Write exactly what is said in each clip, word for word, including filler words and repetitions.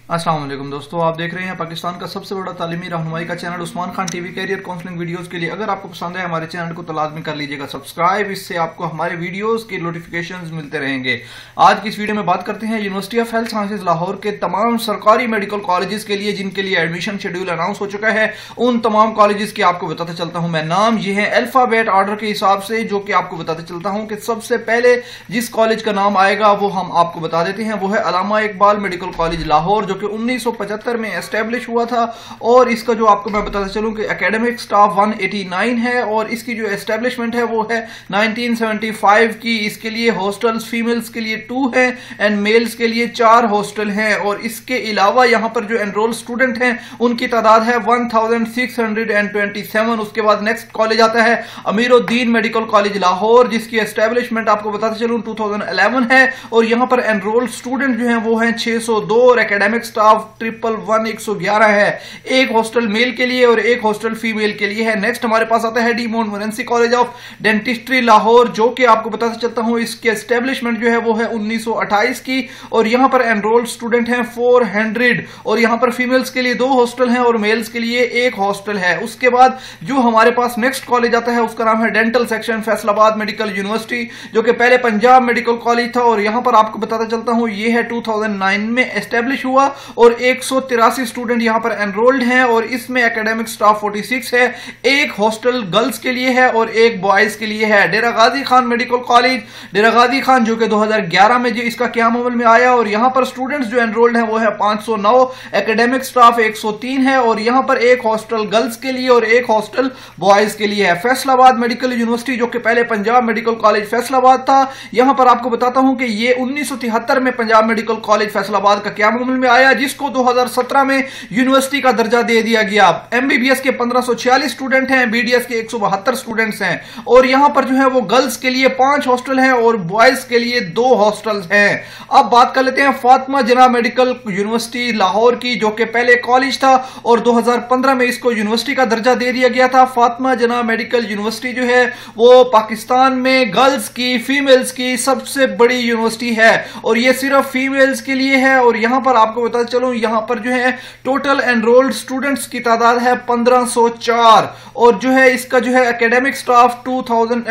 अस्सलाम वालेकुम दोस्तों, आप देख रहे हैं पाकिस्तान का सबसे बड़ा तालीमी रहनुमाई का channel Usman Khan TV career counselling videos के लिए। अगर आपको पसंद है हमारे चैनल को तो लाजमी कर लीजिएगा सब्सक्राइब, इससे आपको हमारे वीडियोस के नोटिफिकेशंस मिलते रहेंगे। आज की इस वीडियो में बात करते हैं University of Health Sciences Lahore के तमाम सरकारी मेडिकल कॉलेजेस के लिए जिनके लिए एडमिशन शेड्यूल अनाउंस हो चुका है। उन तमाम कॉलेजेस की आपको बताते चलता हूं मैं नाम, ये है अल्फाबेट ऑर्डर के हिसाब से, जो कि आपको बताते चलता हूं कि सबसे पहले जिस कॉलेज का नाम आएगा वो हम आपको बता देते हैं, वो है अल्लामा इकबाल मेडिकल कॉलेज लाहौर, जो कि उन्नीस सौ पचहत्तर में एस्टेब्लिश हुआ था। और इसका जो आपको मैं बताता चलूं कि एकेडमिक स्टाफ एक सौ नवासी है और इसकी जो एस्टेब्लिशमेंट है वो है उन्नीस सौ पचहत्तर की। इसके लिए हॉस्टल्स फीमेल्स के लिए टू है एंड मेल्स के लिए चार हॉस्टल हैं। और इसके अलावा यहां पर जो एनरोल स्टूडेंट हैं उनकी तादाद है एक हज़ार छह सौ सत्ताईस। उसके बाद नेक्स्ट कॉलेज आता है अमीरुद्दीन मेडिकल कॉलेज लाहौर, जिसकी एस्टेब्लिशमेंट आपको बताते चलूं दो हज़ार ग्यारह है। और यहां पर एनरोल स्टूडेंट जो हैं वो हैं छह सौ दो और एकेडमिक स्टाफ ट्रिपल वन एक सौ ग्यारह है। एक हॉस्टल मेल के लिए और एक हॉस्टल फीमेल के लिए है। नेक्स्ट हमारे पास आता है de Montmorency College of Dentistry Lahore, जो कि आपको बताते चलता हूं इसकी एस्टेब्लिशमेंट जो है वो है उन्नीस सौ अट्ठाईस की। और यहां पर एनरोल्ड स्टूडेंट हैं चार सौ और यहां पर फीमेल्स के लिए दो हॉस्टल हैं और मेल्स के लिए एक हॉस्टल है। उसके बाद जो हमारे पास नेक्स्ट कॉलेज आता है उसका नाम है Dental Section Faisalabad Medical University, जो कि पहले पंजाब मेडिकल कॉलेज था। और यहां पर आपको बताता चलता हूं ये है दो हज़ार नौ में एस्टेब्लिश हुआ और एक सौ तिरासी स्टूडेंट यहां पर एनरोल्ड हैं और इसमें एकेडमिक स्टाफ छियालीस है। एक हॉस्टल गर्ल्स के लिए है और एक बॉयज के लिए है। डेरा गाजी खान मेडिकल कॉलेज डेरा गाजी खान, जो कि दो हज़ार ग्यारह में जो इसका क्याम अमल में आया। और यहां पर स्टूडेंट्स जो एनरोल्ड हैं वो है पांच सौ नौ, एकेडमिक स्टाफ एक सौ तीन है और यहां पर एक हॉस्टल गर्ल्स के लिए और एक हॉस्टल बॉयज के लिए है। फैसलाबाद मेडिकल यूनिवर्सिटी, जो कि पहले पंजाब मेडिकल कॉलेज फैसलाबाद था, यहां पर आपको बताता हूं कि ये उन्नीस सौ तिहत्तर में पंजाब मेडिकल कॉलेज फैसलाबाद का क्याम अमल में आया, जिसको दो हज़ार सत्रह में यूनिवर्सिटी का दर्जा दे दिया गया। एमबीबीएस के पंद्रह सौ छियालीस स्टूडेंट हैं, बीडीएस के एक सौ बहत्तर स्टूडेंट्स हैं। और यहां पर जो है वो गर्ल्स के लिए पांच हॉस्टल हैं और बॉयज के लिए दो हॉस्टल्स हैं। अब बात कर लेते हैं फातिमा जिन्ना मेडिकल यूनिवर्सिटी लाहौर की, जो कि पहले कॉलेज था और दो हज़ार पंद्रह में इसको यूनिवर्सिटी का दर्जा दे दिया गया था। फातिमा जिन्ना मेडिकल यूनिवर्सिटी जो है वो पाकिस्तान में गर्ल्स की फीमेल्स की सबसे बड़ी यूनिवर्सिटी है और ये सिर्फ फीमेल्स के लिए है। और यहां पर आपको बता चलूं यहां पर जो है टोटल एनरोल्ड स्टूडेंट्स की तादाद है पंद्रह सौ चार और जो है इसका जो है एकेडमिक स्टाफ दो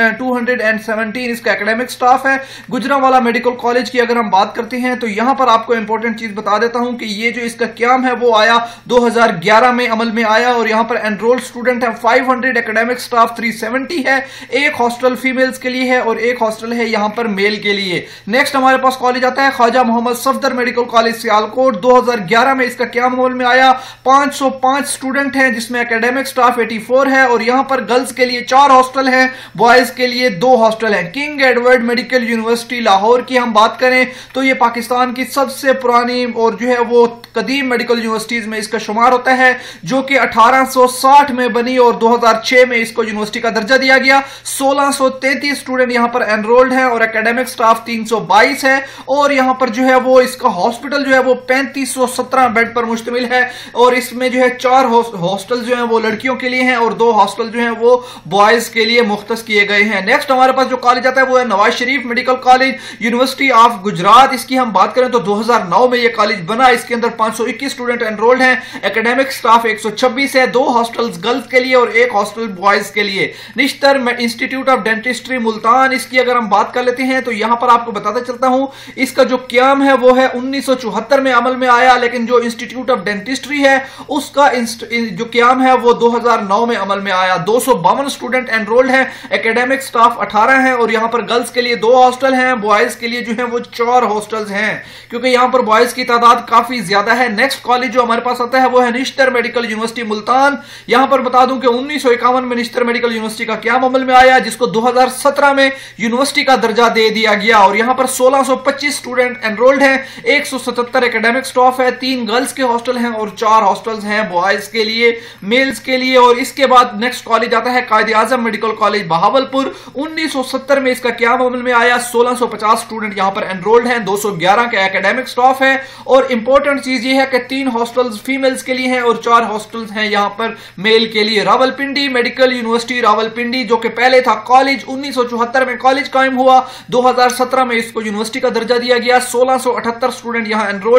हज़ार सत्रह इसका एकेडमिक स्टाफ है। गुजरांवाला मेडिकल कॉलेज की अगर हम बात करते हैं तो यहां पर आपको इंपॉर्टेंट चीज बता देता हूं कि ये जो इसका क्याम है वो आया दो हज़ार ग्यारह में अमल में आया और यहां पर एनरोल्ड स्टूडेंट है पाँच सौ, एकेडमिक स्टाफ तीन सौ सत्तर है। एक हॉस्टल फीमेल्स के लिए है और एक हॉस्टल है यहां पर मेल के लिए। नेक्स्ट हमारे पास कॉलेज आता है ख्वाजा मोहम्मद सफदर मेडिकल कॉलेज सियालकोट, दो हज़ार ग्यारह में इसका क्याम अमल में आया। पांच सौ पांच स्टूडेंट हैं जिसमें एकेडमिक स्टाफ चौरासी है और यहां पर गर्ल्स के लिए चार हॉस्टल हैं, बॉयज के लिए दो हॉस्टल हैं। King Edward Medical University Lahore की हम बात करें तो यह पाकिस्तान की सबसे पुरानी और जो है वो कदीम मेडिकल यूनिवर्सिटीज में इसका शुमार होता है, जो कि अठारह सौ साठ में बनी और दो हज़ार छह में इसको यूनिवर्सिटी का दर्जा दिया गया। सोलह सौ तैंतीस स्टूडेंट यहां पर एनरोल्ड हैं और एकेडमिक स्टाफ तीन सौ बाईस है। और यहां पर जो है वो इसका हॉस्पिटल जो है वो पैंतीस सौ सत्रह बेड पर मुश्तमिल है और इसमें जो है चार हॉस्टल जो है वो लड़कियों के लिए हैं और दो हॉस्टल जो है वो बॉयज के लिए मुख्तस किए गए हैं। नेक्स्ट हमारे पास जो कॉलेज आता है वो है Nawaz Sharif Medical College University of Gujrat. इसकी हम बात करें तो दो हज़ार नौ में यह कॉलेज बना। इसके अंदर पांच सौ इक्कीस स्टूडेंट एनरोल्ड हैं, एकेडमिक स्टाफ एक सौ छब्बीस है, दो हॉस्टल्स गर्ल्स के लिए और एक हॉस्टल बॉयज के लिए। Nishtar Institute of Dentistry Multan, इसकी अगर हम बात कर लेते हैं तो यहां पर आपको बताता चलता हूं इसका जो क्याम है वो है उन्नीस सौ चौहत्तर में अमल में आया, लेकिन जो इंस्टीट्यूट ऑफ डेंटिस्ट्री है उसका जो क्याम है वो दो हज़ार नौ में अमल में आया। दो सौ बावन स्टूडेंट एनरोल्ड हैं, एकेडमिक स्टाफ अठारह है और यहां पर गर्ल्स के लिए दो हॉस्टल हैं, बॉयज के लिए जो है वो चार हॉस्टल्स हैं क्योंकि यहां पर बॉयज की तादाद काफी ज्यादा है। नेक्स्ट कॉलेज जो हमारे पास आता है वो है निश्तर मेडिकल यूनिवर्सिटी मुल्तान। यहां पर बता दूं कि उन्नीस सौ इक्यावन में निश्तर मेडिकल यूनिवर्सिटी का क्याम अमल में आया, जिसको दो हज़ार सत्रह में यूनिवर्सिटी का दर्जा दे दिया गया। और यहां पर सोलह सौ पच्चीस स्टूडेंट एनरोल्ड हैं, एक सौ सतहत्तर एकेडमिक स्टाफ है, तीन गर्ल्स के हॉस्टल हैं और चार हॉस्टल्स हैं बॉयज के लिए मेल्स के लिए। और इसके बाद नेक्स्ट कॉलेज आता है कायदे आजम मेडिकल कॉलेज बहावलपुर। उन्नीस सौ सत्तर में इसका क्याम अमल में आया, सोलह सौ पचास स्टूडेंट यहां पर एनरोल्ड हैं, दो सौ ग्यारह का एकेडमिक स्टाफ है। और इंपॉर्टेंट चीज ये है कि तीन हॉस्टल्स फीमेल्स के लिए हैं और चार हॉस्टल्स हैं यहां पर मेल के लिए। रावलपिंडी मेडिकल यूनिवर्सिटी रावलपिंडी, जो कि पहले था कॉलेज, उन्नीस सौ चौहत्तर में कॉलेज कायम हुआ, दो हज़ार सत्रह में इसको यूनिवर्सिटी का दर्जा दिया गया। सोलह सौ अठहत्तर स्टूडेंट यहां एनरोल्ड हैं,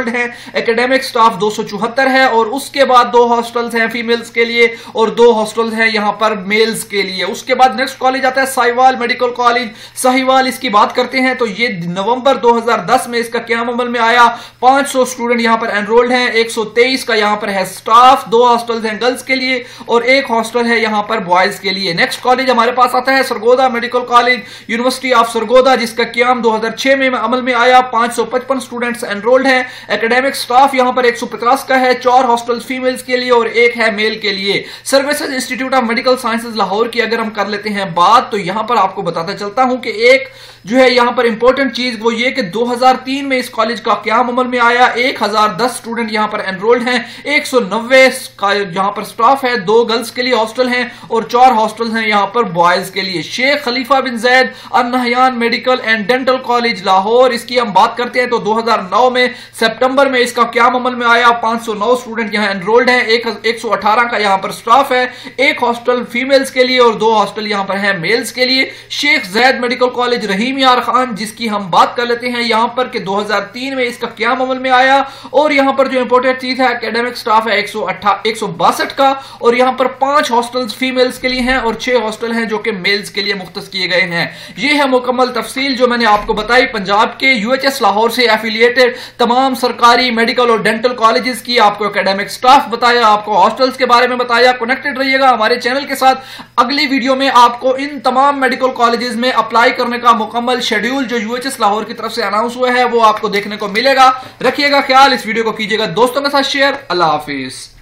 एकेडमिक स्टाफ दो सौ चौहत्तर है और उसके बाद दो हॉस्टल्स हैं फीमेल्स के लिए और दो हॉस्टल्स हैं यहां पर मेल्स के लिए। उसके बाद नेक्स्ट कॉलेज आता है साहिवाल मेडिकल कॉलेज साहिवाल। इसकी बात करते हैं तो ये नवंबर दो हज़ार दस में इसका क्याम अमल में आया। पांच सौ स्टूडेंट यहां पर एनरोल्ड हैं, एक सौ तेईस का यहां पर है स्टाफ, दो हॉस्टल्स हैं गर्ल्स के लिए और एक हॉस्टल है यहां पर बॉयज के लिए। नेक्स्ट कॉलेज हमारे पास आता है Sargodha Medical College University of Sargodha, जिसका क्याम दो हज़ार छह में अमल में आया। पांच सौ पचपन स्टूडेंट्स एनरोल्ड हैं। एकेडमिक स्टाफ यहां पर एक सौ पचास का है, चार हॉस्टल फीमेल्स के लिए और एक है मेल के लिए। Services Institute of Medical Sciences Lahore की अगर हम कर लेते हैं बात, तो यहां पर आपको बताता चलता हूं कि एक जो है यहां पर इंपॉर्टेंट चीज वो ये कि दो हज़ार तीन में इस कॉलेज का क्याम अमल में आया। एक हज़ार दस स्टूडेंट यहां पर एनरोल्ड हैं, एक सौ नब्बे का यहां पर स्टाफ है, दो गर्ल्स के लिए हॉस्टल हैं और चार हॉस्टल हैं यहां पर बॉयज के लिए। Sheikh Khalifa bin Zayed Al Nahyan Medical and Dental College Lahore, इसकी हम बात करते हैं तो दो हज़ार नौ में सितंबर में इसका क्याम अमल में आया। पांच सौ नौ स्टूडेंट यहां एनरोल्ड हैं, एक, एक सौ अठारह का यहां पर स्टाफ है, एक हॉस्टल फीमेल्स के लिए और दो हॉस्टल यहां पर है मेल्स के लिए। शेख जैद मेडिकल कॉलेज रहीम यार खान, जिसकी हम बात कर लेते हैं यहां पर कि दो हज़ार तीन में इसका क्याम अमल में आया और यहां पर जो इंपॉर्टेंट चीज है एकेडमिक स्टाफ है एक सौ बासठ का और यहां पर पांच हॉस्टल्स फीमेल्स के लिए हैं और छह हॉस्टल हैं जो कि मेल्स के लिए मुख्तस किए गए हैं। यह है मुकम्मल तफसील जो मैंने आपको बताई पंजाब के यूएचएस लाहौर से एफिलिएटेड तमाम सरकारी मेडिकल और डेंटल कॉलेजेस की। आपको एकेडमिक स्टाफ बताया, आपको हॉस्टल्स के बारे में बताया। कनेक्टेड रहिएगा हमारे चैनल के साथ। अगली वीडियो में आपको इन तमाम मेडिकल कॉलेजेस में अप्लाई करने का मुकम्मल शेड्यूल जो यूएचएस लाहौर की तरफ से अनाउंस हुआ है वो आपको देखने को मिलेगा। रखिएगा ख्याल, इस वीडियो को कीजिएगा दोस्तों के साथ शेयर। अल्लाह हाफिज।